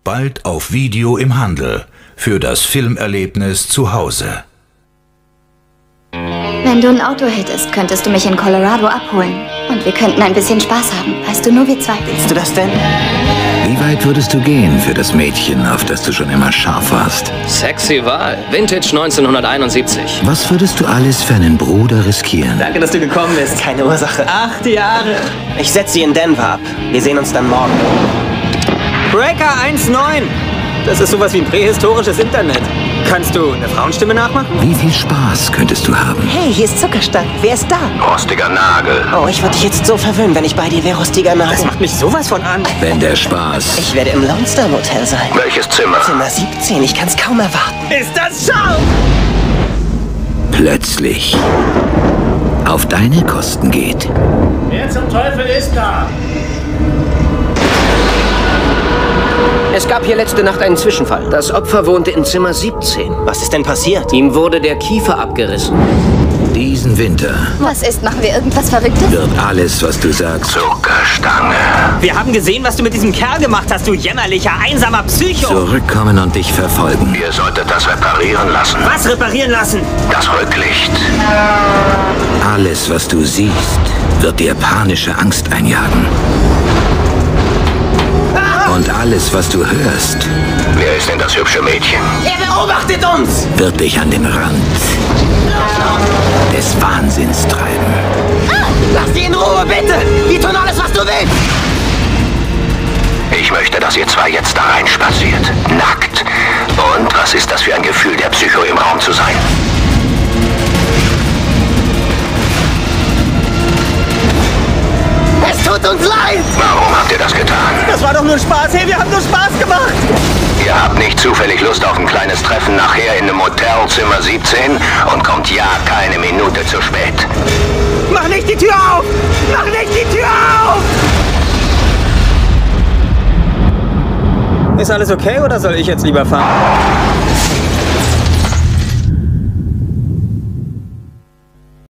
Bald auf Video im Handel. Für das Filmerlebnis zu Hause. Wenn du ein Auto hättest, könntest du mich in Colorado abholen. Und wir könnten ein bisschen Spaß haben. Weißt du, nur wir zwei. Willst du das denn? Wie weit würdest du gehen für das Mädchen, auf das du schon immer scharf warst? Sexy Wahl. Vintage 1971. Was würdest du alles für einen Bruder riskieren? Danke, dass du gekommen bist. Keine Ursache. 8 Jahre. Ich setze sie in Denver ab. Wir sehen uns dann morgen. Breaker 1.9. Das ist sowas wie ein prähistorisches Internet. Kannst du eine Frauenstimme nachmachen? Wie viel Spaß könntest du haben? Hey, hier ist Zuckerstank. Wer ist da? Rostiger Nagel. Oh, ich würde dich jetzt so verwöhnen, wenn ich bei dir wäre, rostiger Nagel. Das macht mich sowas von an. Wenn der Spaß... Ich werde im Lone Star Motel sein. Welches Zimmer? Zimmer 17. Ich kann's kaum erwarten. Ist das Schau! Plötzlich auf deine Kosten geht. Wer zum Teufel ist da? Es gab hier letzte Nacht einen Zwischenfall. Das Opfer wohnte in Zimmer 17. Was ist denn passiert? Ihm wurde der Kiefer abgerissen. Diesen Winter Was ist? Machen wir irgendwas Verrücktes? wird alles, was du sagst, Zuckerstange, Wir haben gesehen, was du mit diesem Kerl gemacht hast, du jämmerlicher, einsamer Psycho. zurückkommen und dich verfolgen. Ihr solltet das reparieren lassen. Was reparieren lassen? Das Rücklicht. Alles, was du siehst, wird dir panische Angst einjagen. Und alles, was du hörst, Wer ist denn das hübsche Mädchen? Er beobachtet uns! wird dich an den Rand des Wahnsinns treiben. Lass sie in Ruhe, bitte! Wir tun alles, was du willst! Ich möchte, dass ihr zwei jetzt da reinspaziert. Nackt. Und was ist das für ein Gefühl, der Psycho im Raum zu sein? Es tut uns leid! Warum habt ihr das getan? Das war doch nur Spaß. Hey, wir haben nur Spaß gemacht. Ihr habt nicht zufällig Lust auf ein kleines Treffen nachher in einem Hotel Zimmer 17 und kommt ja keine Minute zu spät. Mach nicht die Tür auf! Mach nicht die Tür auf! Ist alles okay oder soll ich jetzt lieber fahren?